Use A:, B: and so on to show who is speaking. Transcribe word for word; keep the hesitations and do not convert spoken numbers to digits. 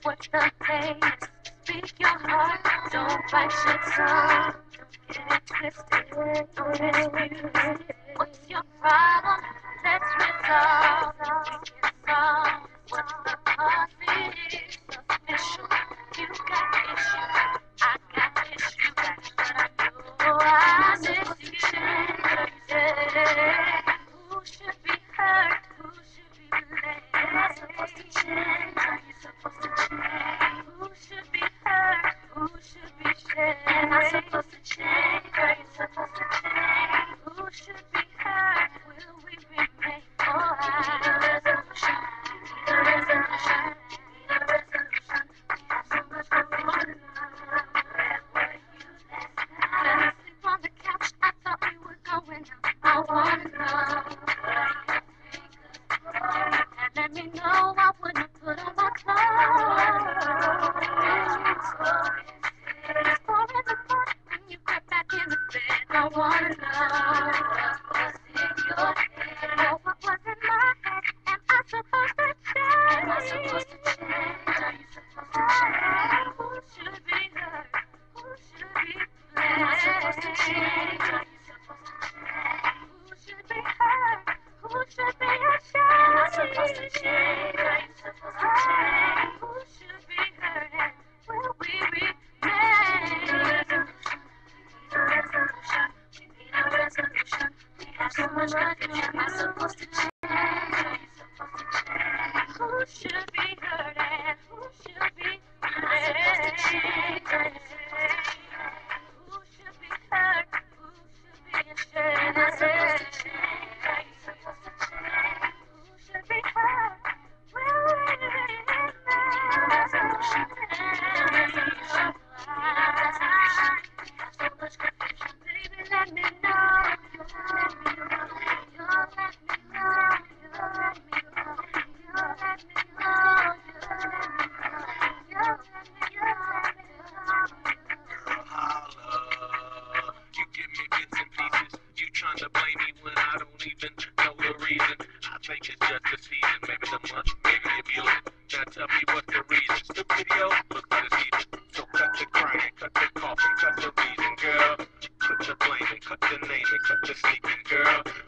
A: What's the pace? Speak your heart, don't bite your tongue. Get it twisted, don't misuse it. What's your problem? Let's resolve. We can solve. What's the cause? It's official. You got issues, I got issues. Oh, I miss you. Yeah. Who should be hurt? Who should be blamed? Am I supposed to change? Are you supposed to change? Who should be hurt? Who should be shamed? Am I supposed to change? Are you supposed to change? Who should be hurt? Will we remain? Oh, I need a resolution. Need a resolution. Need a resolution. We have so much confusion. Where were you last night? Let me sleep on the couch. I thought we were going out. I wanna know what you think of me. And let me know I wouldn't put on my clothes. It's four in the morning when you get back in the bed. I wanna know what was in your head. Know what was in my head. Am I supposed to change? Am I supposed to change? Are you supposed to change? Who should be hurt? Who should be blamed? Am I supposed to change? Are you supposed to change? Who should be hurt? Who should be ashamed? Am I supposed to change? Are you supposed to change? Who should be hurt? And will we remain? Need a resolution. Need a resolution. We need a resolution. We have so much confusion. Am I supposed to change? Are you supposed to change? Who should be hurt and who should be blamed? Am I supposed to change? Are you supposed to change? Who should be hurt? Who should be ashamed? Am I supposed to change? Are you supposed to change? Who should be hurt? Will we remain? Need a resolution. Need a resolution. Need a resolution. We have so much confusion. Baby, let me know. You let me know. You let me know. You let me know. You let me know. You let me know. You let me know.
B: Girl, holla. You give me bits and pieces. You tryna blame me when I don't even know the reason. I think it's just the season, maybe the month, maybe a feeling. Now tell me what's the reason. The video looks like it's even. So cut the crying, cut the coughing, cut the reason, girl. Cut the blaming, cut the naming, cut the sleeping, girl.